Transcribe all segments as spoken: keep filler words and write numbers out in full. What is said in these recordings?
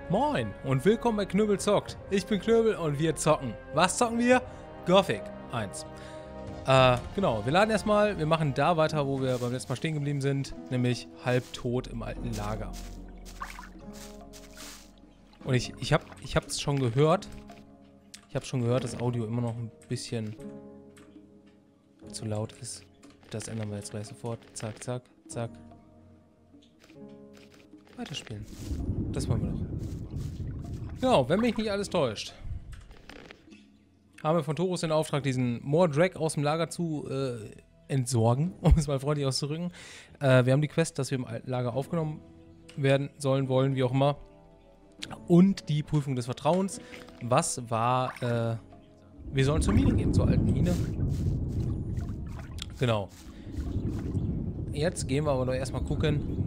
Moin und willkommen bei Knöbel zockt. Ich bin Knöbel und wir zocken. Was zocken wir? Gothic eins. Äh, genau, wir laden erstmal, wir machen da weiter, wo wir beim letzten Mal stehen geblieben sind, nämlich halbtot im alten Lager. Und ich, ich habe ich es schon gehört. Ich habe schon gehört, dass Audio immer noch ein bisschen zu laut ist. Das ändern wir jetzt gleich sofort. Zack, zack, zack. Weiterspielen. Das wollen wir doch. Genau, wenn mich nicht alles täuscht, haben wir von Torus den Auftrag, diesen Mordrag aus dem Lager zu äh, entsorgen, um es mal freundlich auszudrücken. Äh, wir haben die Quest, dass wir im alten Lager aufgenommen werden sollen, wollen, wie auch immer. Und die Prüfung des Vertrauens. Was war, äh, wir sollen zur Mine gehen, zur alten Mine. Genau. Jetzt gehen wir aber noch erstmal gucken,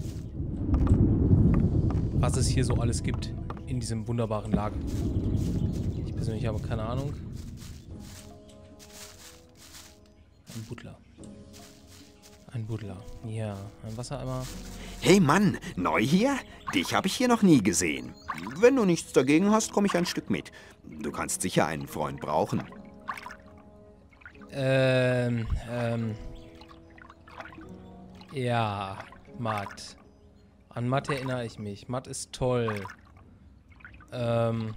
was es hier so alles gibt in diesem wunderbaren Lager. Ich persönlich habe keine Ahnung. Ein Buddler. Ein Buddler. Ja, ein Wassereimer. Hey Mann, neu hier? Dich habe ich hier noch nie gesehen. Wenn du nichts dagegen hast, komme ich ein Stück mit. Du kannst sicher einen Freund brauchen. Ähm, ähm. Ja, Matt. An Matt erinnere ich mich. Matt ist toll. Ähm.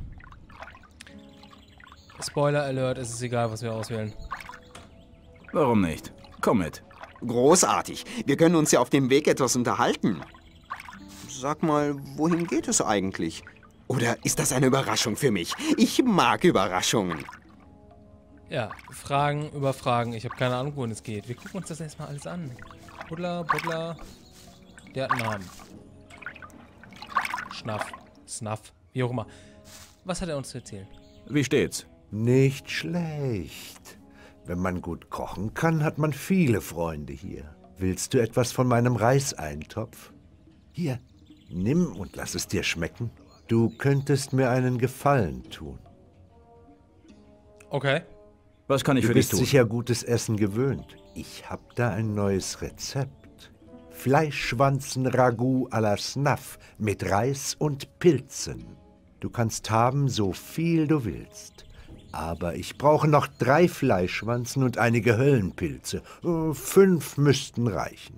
Spoiler Alert, es ist egal, was wir auswählen. Warum nicht? Komm mit. Großartig. Wir können uns ja auf dem Weg etwas unterhalten. Sag mal, wohin geht es eigentlich? Oder ist das eine Überraschung für mich? Ich mag Überraschungen. Ja, Fragen über Fragen. Ich habe keine Ahnung, wohin es geht. Wir gucken uns das erstmal alles an. Buddler, Buddler. Der hat einen Namen. Schnaff. Snuff. Wie auch immer. Was hat er uns zu erzählen? Wie steht's? Nicht schlecht. Wenn man gut kochen kann, hat man viele Freunde hier. Willst du etwas von meinem Reiseintopf? Hier, nimm und lass es dir schmecken. Du könntest mir einen Gefallen tun. Okay. Was kann ich Du für dich bist tun? sicher gutes Essen gewöhnt. Ich hab da ein neues Rezept. Fleischschwanzen-Ragout à la Snuff mit Reis und Pilzen. Du kannst haben, so viel du willst. Aber ich brauche noch drei Fleischschwanzen und einige Höllenpilze. Äh, Fünf müssten reichen.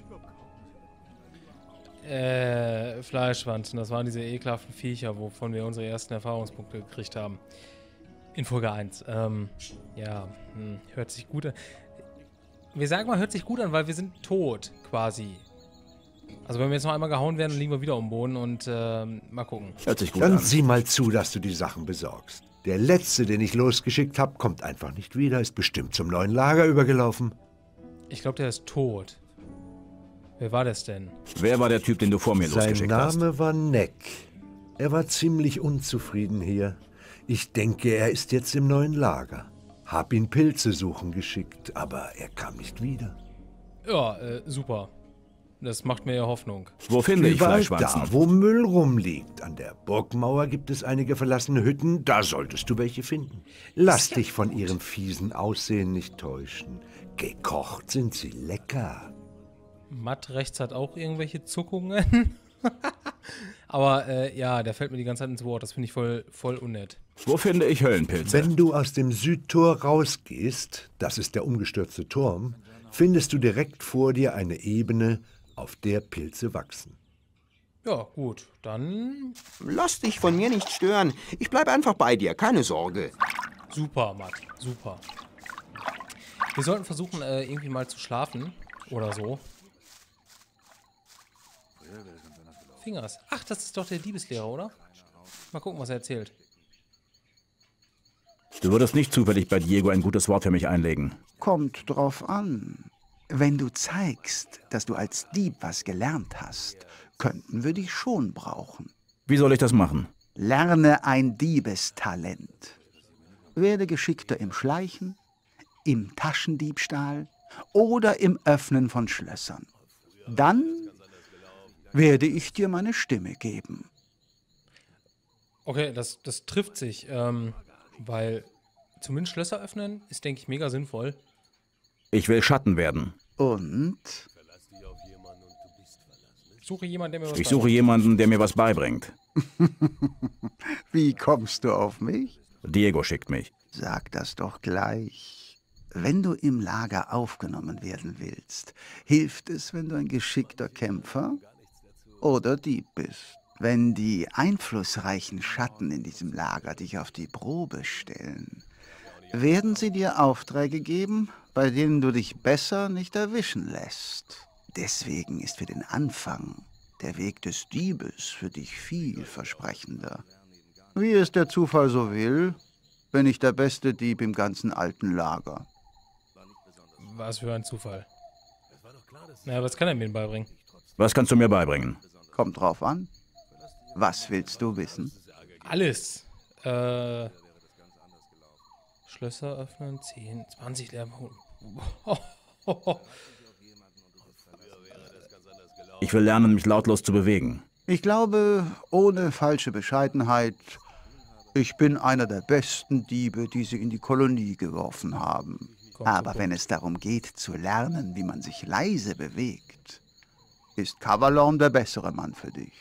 Äh, Fleischschwanzen. Das waren diese ekelhaften Viecher, wovon wir unsere ersten Erfahrungspunkte gekriegt haben. In Folge eins. Ähm, ja, hm, hört sich gut an. Wir sagen mal, hört sich gut an, weil wir sind tot, quasi. Also wenn wir jetzt noch einmal gehauen werden, dann liegen wir wieder am Boden und äh, mal gucken. Hört sich gut Dann an. sieh mal zu, dass du die Sachen besorgst. Der letzte, den ich losgeschickt habe, kommt einfach nicht wieder, ist bestimmt zum neuen Lager übergelaufen. Ich glaube, der ist tot. Wer war das denn? Wer war der Typ, den du vor mir Sein losgeschickt hast? Name war Neck. Er war ziemlich unzufrieden hier. Ich denke, er ist jetzt im neuen Lager. Hab ihn Pilze suchen geschickt, aber er kam nicht wieder. Ja, äh, super. Das macht mir ja Hoffnung. Wo finde ich Überall Fleischschwanzen? da, wo Müll rumliegt. An der Burgmauer gibt es einige verlassene Hütten, da solltest du welche finden. Lass dich von ihrem fiesen Aussehen nicht täuschen. Gekocht sind sie lecker. Matt rechts hat auch irgendwelche Zuckungen. Aber äh, ja, der fällt mir die ganze Zeit ins Wort. Das finde ich voll, voll unnett. Wo finde ich Höllenpilze? Wenn du aus dem Südtor rausgehst, das ist der umgestürzte Turm, findest du direkt vor dir eine Ebene, auf der Pilze wachsen. Ja, gut. Dann Lass dich von mir nicht stören. Ich bleibe einfach bei dir, keine Sorge. super, Matt. Super. Wir sollten versuchen, äh, irgendwie mal zu schlafen. Oder so. Fingers. Ach, das ist doch der Diebeslehrer, oder? Mal gucken, was er erzählt. Du würdest nicht zufällig bei Diego ein gutes Wort für mich einlegen. Kommt drauf an. Wenn du zeigst, dass du als Dieb was gelernt hast, könnten wir dich schon brauchen. Wie soll ich das machen? Lerne ein Diebestalent. Werde geschickter im Schleichen, im Taschendiebstahl oder im Öffnen von Schlössern. Dann werde ich dir meine Stimme geben. Okay, das, das trifft sich. Ähm, weil zumindest Schlösser öffnen ist, denke ich, mega sinnvoll. Ich will Schatten werden. Und? Ich suche jemanden, der mir was Ich suche jemanden, der mir was beibringt. Wie kommst du auf mich? Diego schickt mich. Sag das doch gleich. Wenn du im Lager aufgenommen werden willst, hilft es, wenn du ein geschickter Kämpfer oder Dieb bist. Wenn die einflussreichen Schatten in diesem Lager dich auf die Probe stellen, werden sie dir Aufträge geben, bei denen du dich besser nicht erwischen lässt. Deswegen ist für den Anfang der Weg des Diebes für dich vielversprechender. Wie es der Zufall so will, bin ich der beste Dieb im ganzen alten Lager. Was für ein Zufall. Naja, was kann er mir denn beibringen? Was kannst du mir beibringen? Kommt drauf an. Was willst du wissen? Alles. Äh, Schlösser öffnen, zehn, zwanzig Lärmhuhn. Ich will lernen, mich lautlos zu bewegen. Ich glaube, ohne falsche Bescheidenheit, ich bin einer der besten Diebe, die sie in die Kolonie geworfen haben. Aber wenn es darum geht, zu lernen, wie man sich leise bewegt, ist Kavalorn der bessere Mann für dich.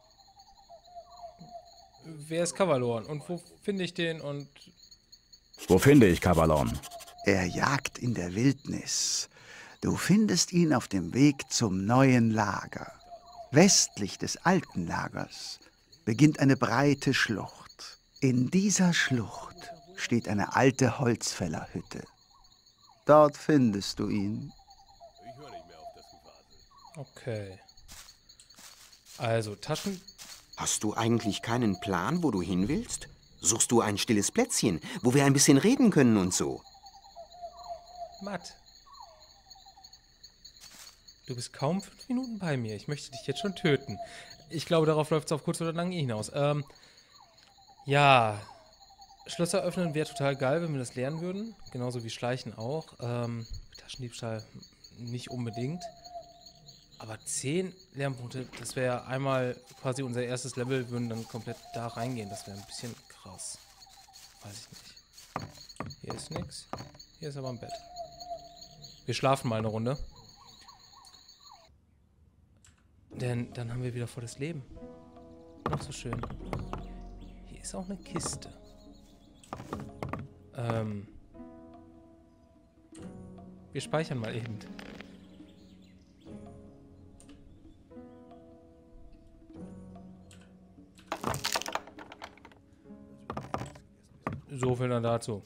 Wer ist Kavalorn und wo finde ich den und... Wo finde ich Kavalorn? Er jagt in der Wildnis. Du findest ihn auf dem Weg zum neuen Lager. Westlich des alten Lagers beginnt eine breite Schlucht. In dieser Schlucht steht eine alte Holzfällerhütte. Dort findest du ihn. Okay. Also, Taschen... Hast du eigentlich keinen Plan, wo du hin willst? Suchst du ein stilles Plätzchen, wo wir ein bisschen reden können und so? Matt. Du bist kaum fünf Minuten bei mir. Ich möchte dich jetzt schon töten. Ich glaube, darauf läuft es auf kurz oder lang eh hinaus. Ähm, ja, Schlösser öffnen wäre total geil, wenn wir das lernen würden. Genauso wie Schleichen auch. Ähm, Taschendiebstahl nicht unbedingt. Aber zehn Lernpunkte, das wäre einmal quasi unser erstes Level, würden dann komplett da reingehen. Das wäre ein bisschen krass. Weiß ich nicht. Hier ist nichts. Hier ist aber ein Bett. Wir schlafen mal eine Runde. Denn dann haben wir wieder volles Leben. Noch so schön. Hier ist auch eine Kiste. Ähm. Wir speichern mal eben. So viel dann dazu.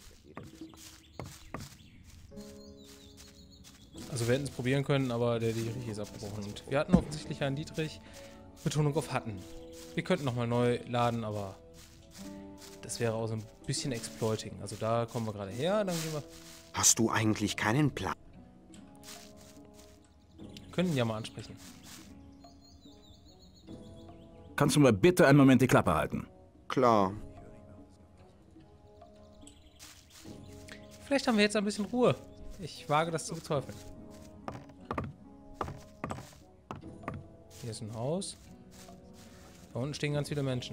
Also wir hätten es probieren können, aber der Dietrich ist abgebrochen. Und wir hatten offensichtlich einen Dietrich. Betonung auf hatten. Wir könnten nochmal neu laden, aber das wäre auch so ein bisschen Exploiting. Also da kommen wir gerade her, dann gehen wir... Hast du eigentlich keinen Plan? Wir können ihn ja mal ansprechen. Kannst du mal bitte einen Moment die Klappe halten? Klar. Vielleicht haben wir jetzt ein bisschen Ruhe. Ich wage das zu bezweifeln. Hier ist ein Haus. Da unten stehen ganz viele Menschen.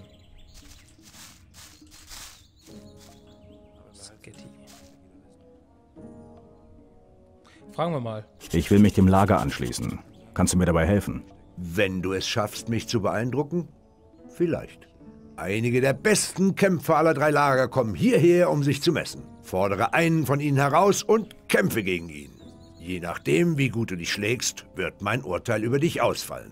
Sketty. Fragen wir mal. Ich will mich dem Lager anschließen. Kannst du mir dabei helfen? Wenn du es schaffst, mich zu beeindrucken? Vielleicht. Einige der besten Kämpfer aller drei Lager kommen hierher, um sich zu messen. Fordere einen von ihnen heraus und kämpfe gegen ihn. Je nachdem, wie gut du dich schlägst, wird mein Urteil über dich ausfallen.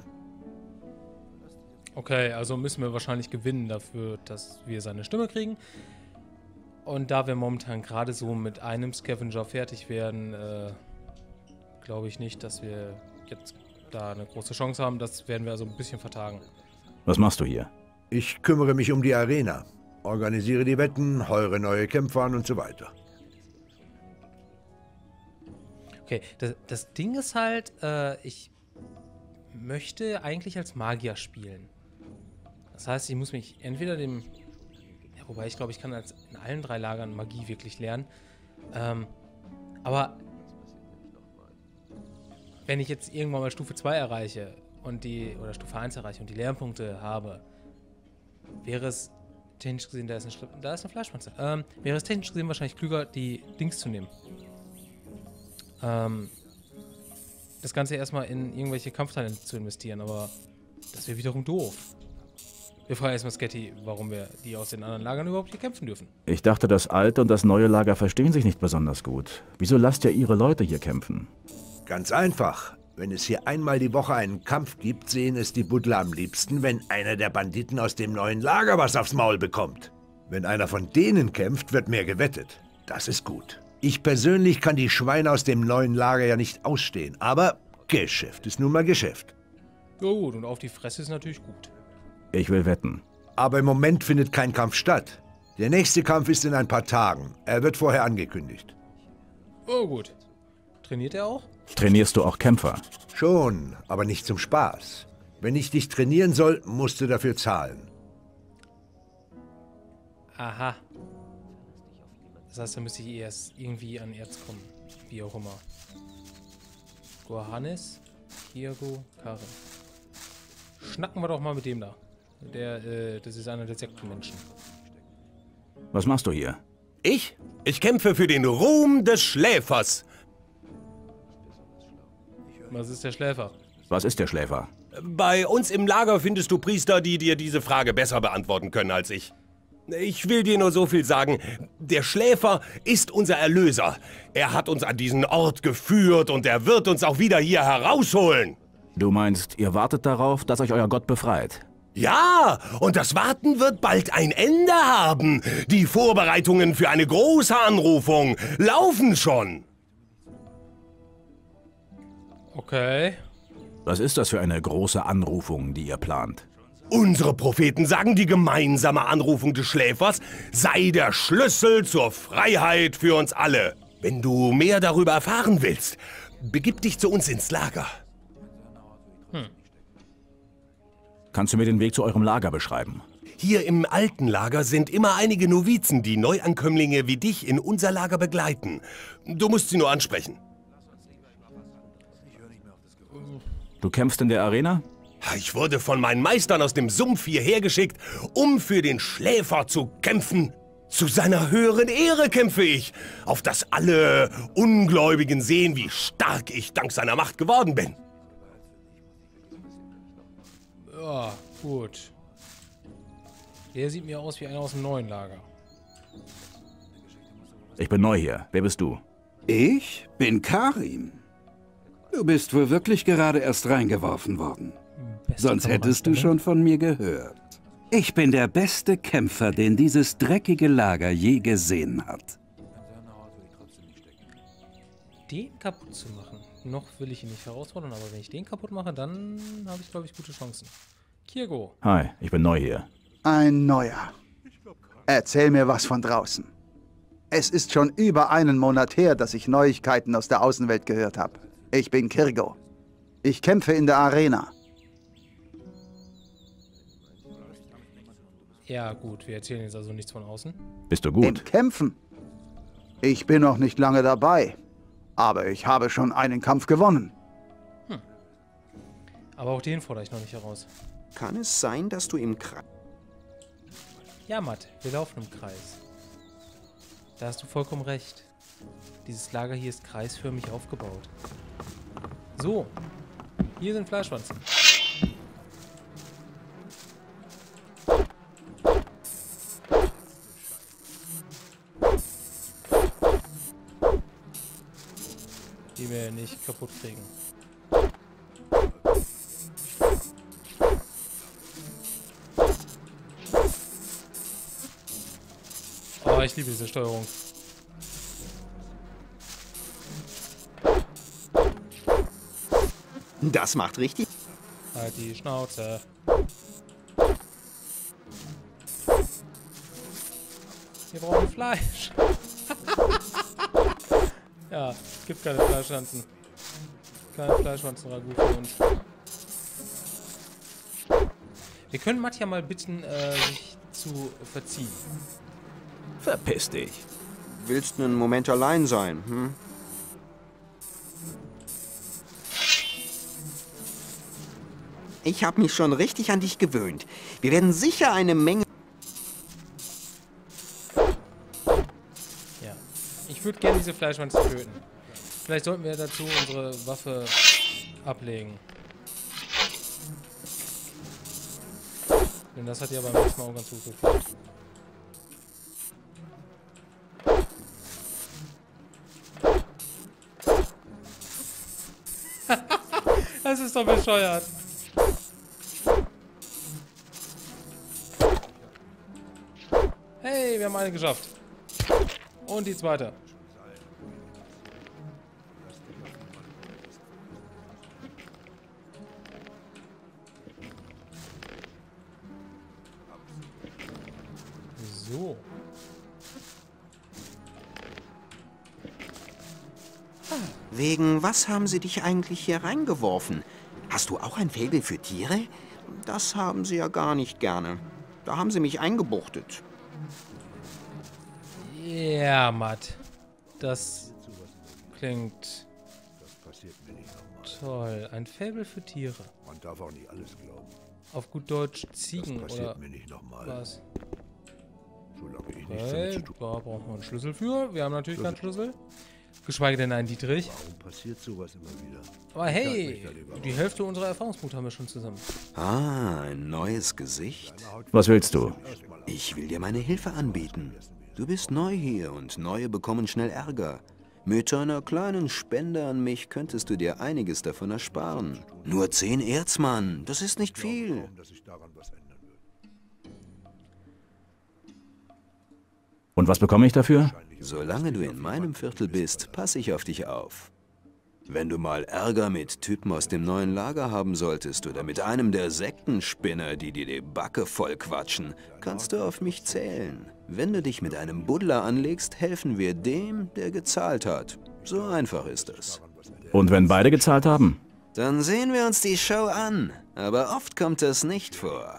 Okay, also müssen wir wahrscheinlich gewinnen dafür, dass wir seine Stimme kriegen. Und da wir momentan gerade so mit einem Scavenger fertig werden, äh, glaube ich nicht, dass wir jetzt da eine große Chance haben. Das werden wir also ein bisschen vertagen. Was machst du hier? Ich kümmere mich um die Arena, organisiere die Wetten, heure neue Kämpfer an und so weiter. Okay, das, das Ding ist halt, äh, ich möchte eigentlich als Magier spielen. Das heißt, ich muss mich entweder dem... Ja, wobei ich glaube, ich kann als in allen drei Lagern Magie wirklich lernen. Ähm, aber wenn ich jetzt irgendwann mal Stufe zwei erreiche und die, oder Stufe eins erreiche und die Lernpunkte habe, wäre es technisch gesehen, da ist eine, da ist eine Fleischpanze, ähm, wäre es technisch gesehen wahrscheinlich klüger, die Dings zu nehmen. Ähm, das Ganze erstmal in irgendwelche Kampftalente zu investieren, aber das wäre wiederum doof. Wir fragen erstmal Sketty, warum wir die aus den anderen Lagern überhaupt hier kämpfen dürfen. Ich dachte, das alte und das neue Lager verstehen sich nicht besonders gut. Wieso lasst ihr ihre Leute hier kämpfen? Ganz einfach. Wenn es hier einmal die Woche einen Kampf gibt, sehen es die Buddler am liebsten, wenn einer der Banditen aus dem neuen Lager was aufs Maul bekommt. Wenn einer von denen kämpft, wird mehr gewettet. Das ist gut. Ich persönlich kann die Schweine aus dem neuen Lager ja nicht ausstehen, aber Geschäft ist nun mal Geschäft. Ja gut, und auf die Fresse ist natürlich gut. Ich will wetten. Aber im Moment findet kein Kampf statt. Der nächste Kampf ist in ein paar Tagen. Er wird vorher angekündigt. Oh gut. Trainiert er auch? Trainierst du auch Kämpfer? Schon, aber nicht zum Spaß. Wenn ich dich trainieren soll, musst du dafür zahlen. Aha. Das heißt, da müsste ich erst irgendwie an Erz kommen. Wie auch immer. Johannes, Kirgo, Karin. Schnacken wir doch mal mit dem da. Der, äh, das ist einer der Sektenmenschen. Was machst du hier? Ich? Ich kämpfe für den Ruhm des Schläfers. Was ist der Schläfer? Was ist der Schläfer? Bei uns im Lager findest du Priester, die dir diese Frage besser beantworten können als ich. Ich will dir nur so viel sagen. Der Schläfer ist unser Erlöser. Er hat uns an diesen Ort geführt und er wird uns auch wieder hier herausholen. Du meinst, ihr wartet darauf, dass euch euer Gott befreit? Ja, und das Warten wird bald ein Ende haben. Die Vorbereitungen für eine große Anrufung laufen schon. Okay. Was ist das für eine große Anrufung, die ihr plant? Unsere Propheten sagen, die gemeinsame Anrufung des Schläfers sei der Schlüssel zur Freiheit für uns alle. Wenn du mehr darüber erfahren willst, begib dich zu uns ins Lager. Hm. Kannst du mir den Weg zu eurem Lager beschreiben? Hier im alten Lager sind immer einige Novizen, die Neuankömmlinge wie dich in unser Lager begleiten. Du musst sie nur ansprechen. Du kämpfst in der Arena? Ich wurde von meinen Meistern aus dem Sumpf hierher geschickt, um für den Schläfer zu kämpfen. Zu seiner höheren Ehre kämpfe ich, auf dass alle Ungläubigen sehen, wie stark ich dank seiner Macht geworden bin. Ja, gut. Der sieht mir aus wie einer aus dem neuen Lager. Ich bin neu hier. Wer bist du? Ich bin Karim. Du bist wohl wirklich gerade erst reingeworfen worden. Beste Sonst hättest du Kameradstimmen. schon von mir gehört. Ich bin der beste Kämpfer, den dieses dreckige Lager je gesehen hat. Den kaputt zu machen. Noch will ich ihn nicht herausfordern, aber wenn ich den kaputt mache, dann habe ich, glaube ich, gute Chancen. Kirgo. Hi, ich bin neu hier. Ein neuer. Erzähl mir was von draußen. Es ist schon über einen Monat her, dass ich Neuigkeiten aus der Außenwelt gehört habe. Ich bin Kirgo. Ich kämpfe in der Arena. Ja, gut, wir erzählen jetzt also nichts von außen. Bist du Im gut? Kämpfen? Ich bin noch nicht lange dabei. Aber ich habe schon einen Kampf gewonnen. Aber auch den fordere ich noch nicht heraus. Kann es sein, dass du im Kreis... Ja, Matt, wir laufen im Kreis. Da hast du vollkommen recht. Dieses Lager hier ist kreisförmig aufgebaut. So, hier sind Fleischwanzen. Die wir nicht kaputt kriegen. Oh, ich liebe diese Steuerung. Das macht richtig... Halt die Schnauze. Wir brauchen Fleisch. Ja, es gibt keine Fleischwanzen. Keine Fleischwanzen-Ragout für uns. Wir können Matja mal bitten, äh, sich zu verziehen. Verpiss dich. Willst du einen Moment allein sein, hm? Ich habe mich schon richtig an dich gewöhnt. Wir werden sicher eine Menge... Ja. Ich würde gerne diese Fleischwanzen töten. Vielleicht sollten wir dazu unsere Waffe ablegen. Denn das hat ja beim letzten Mal auch ganz gut geklappt. Das ist doch bescheuert. Hey, wir haben eine geschafft. Und die zweite. So. Wegen was haben sie dich eigentlich hier reingeworfen? Hast du auch ein Faible für Tiere? Das haben sie ja gar nicht gerne. Da haben sie mich eingebuchtet. Ja, Matt. Das klingt toll. Ein Faible für Tiere. Man darf auch nicht alles glauben. Auf gut Deutsch Ziegen Das passiert oder mir nicht nochmal. was? Solange ich nichts damit Okay, zu da tun brauchen wir einen Schlüssel für. Wir haben natürlich keinen Schlüssel. Geschweige denn einen Dietrich. Warum passiert sowas immer wieder? Aber hey, die Hälfte unserer Erfahrungspunkte haben wir schon zusammen. Ah, ein neues Gesicht. Was willst du? Ich will dir meine Hilfe anbieten. Du bist neu hier und Neue bekommen schnell Ärger. Mit einer kleinen Spende an mich könntest du dir einiges davon ersparen. Nur zehn Erz, Mann, das ist nicht viel. Dass sich daran was ändern wird. Und was bekomme ich dafür? Solange du in meinem Viertel bist, passe ich auf dich auf. Wenn du mal Ärger mit Typen aus dem neuen Lager haben solltest oder mit einem der Sektenspinner, die dir die Backe voll quatschen, kannst du auf mich zählen. Wenn du dich mit einem Buddler anlegst, helfen wir dem, der gezahlt hat. So einfach ist es. Und wenn beide gezahlt haben? Dann sehen wir uns die Show an. Aber oft kommt das nicht vor.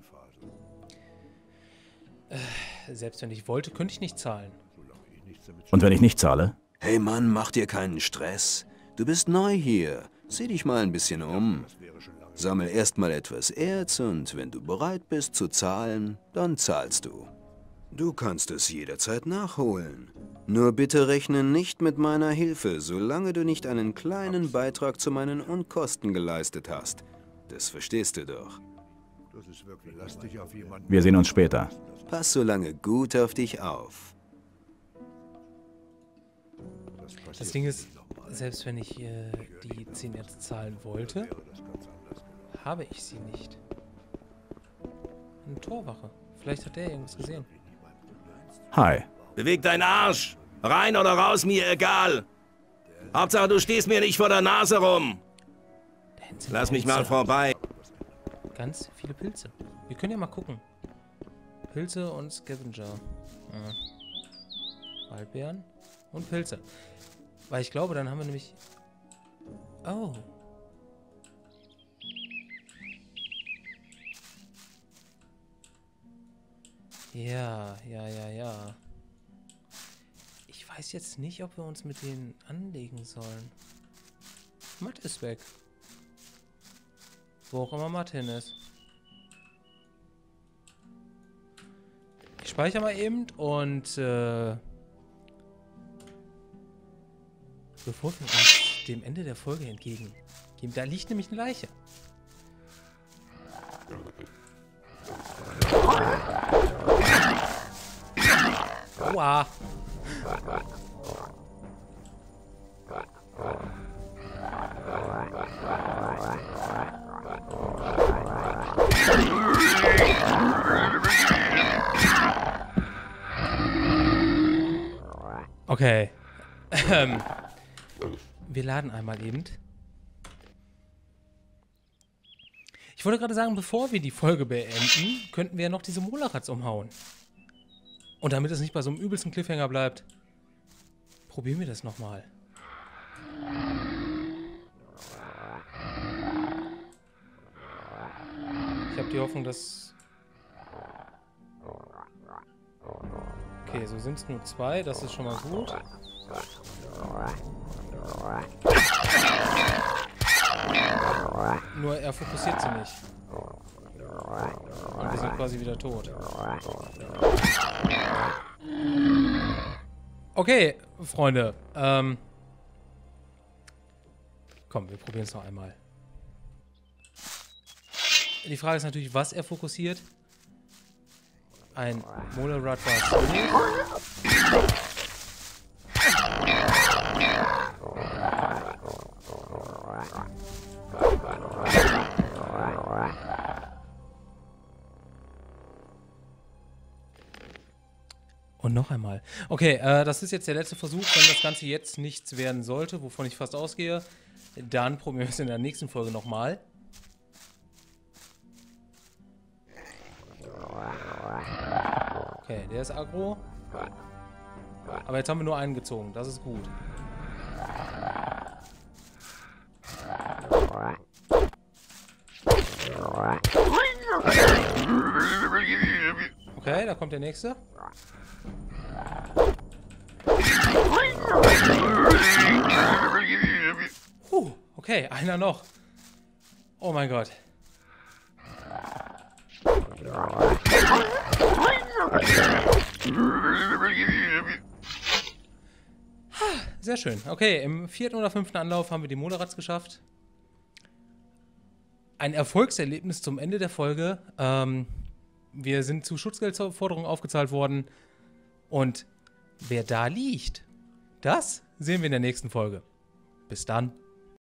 Selbst wenn ich wollte, könnte ich nicht zahlen. Und wenn ich nicht zahle? Hey Mann, mach dir keinen Stress. Du bist neu hier. Sieh dich mal ein bisschen um. Sammel erst mal etwas Erz und wenn du bereit bist zu zahlen, dann zahlst du. Du kannst es jederzeit nachholen. Nur bitte rechne nicht mit meiner Hilfe, solange du nicht einen kleinen Beitrag zu meinen Unkosten geleistet hast. Das verstehst du doch. Das ist wirklich. Lass dich auf jemanden. Wir sehen uns später. Pass so lange gut auf dich auf. Das Ding ist, selbst wenn ich äh, die zehn Erz zahlen wollte, habe ich sie nicht. Eine Torwache. Vielleicht hat der irgendwas gesehen. Hi. Beweg deinen Arsch! Rein oder raus, mir egal! Hauptsache, du stehst mir nicht vor der Nase rum! Da hinten sind Lass mich Pilze. mal vorbei. Ganz viele Pilze. Wir können ja mal gucken. Pilze und Scavenger. Ja. Waldbeeren und Pilze. Weil ich glaube, dann haben wir nämlich... Oh. Ja, ja, ja, ja. Ich weiß jetzt nicht, ob wir uns mit denen anlegen sollen. Matt ist weg. Wo auch immer Matt hin ist. Ich speichere mal eben und äh, bevor wir uns dem Ende der Folge entgegengehen, da liegt nämlich eine Leiche. Aua. Okay. Ähm, wir laden einmal eben. Ich wollte gerade sagen, bevor wir die Folge beenden, könnten wir ja noch diese Molachats umhauen. Und damit es nicht bei so einem übelsten Cliffhanger bleibt, probieren wir das nochmal. Ich habe die Hoffnung, dass... Okay, so sind es nur zwei, das ist schon mal gut. Nur er fokussiert sie nicht. Und wir sind quasi wieder tot. Okay, Freunde. Ähm, komm, wir probieren es noch einmal. Die Frage ist natürlich, was er fokussiert. Ein Molerat war Und noch einmal. Okay, äh, das ist jetzt der letzte Versuch. Wenn das Ganze jetzt nichts werden sollte, wovon ich fast ausgehe, dann probieren wir es in der nächsten Folge nochmal. Okay, der ist aggro. Aber jetzt haben wir nur einen gezogen. Das ist gut. Okay, da kommt der nächste. Puh, okay, einer noch. Oh mein Gott. Sehr schön. Okay, im vierten oder fünften Anlauf haben wir die Molerats geschafft. Ein Erfolgserlebnis zum Ende der Folge. Ähm, wir sind zu Schutzgeldforderungen aufgezahlt worden. Und wer da liegt, das sehen wir in der nächsten Folge. Bis dann.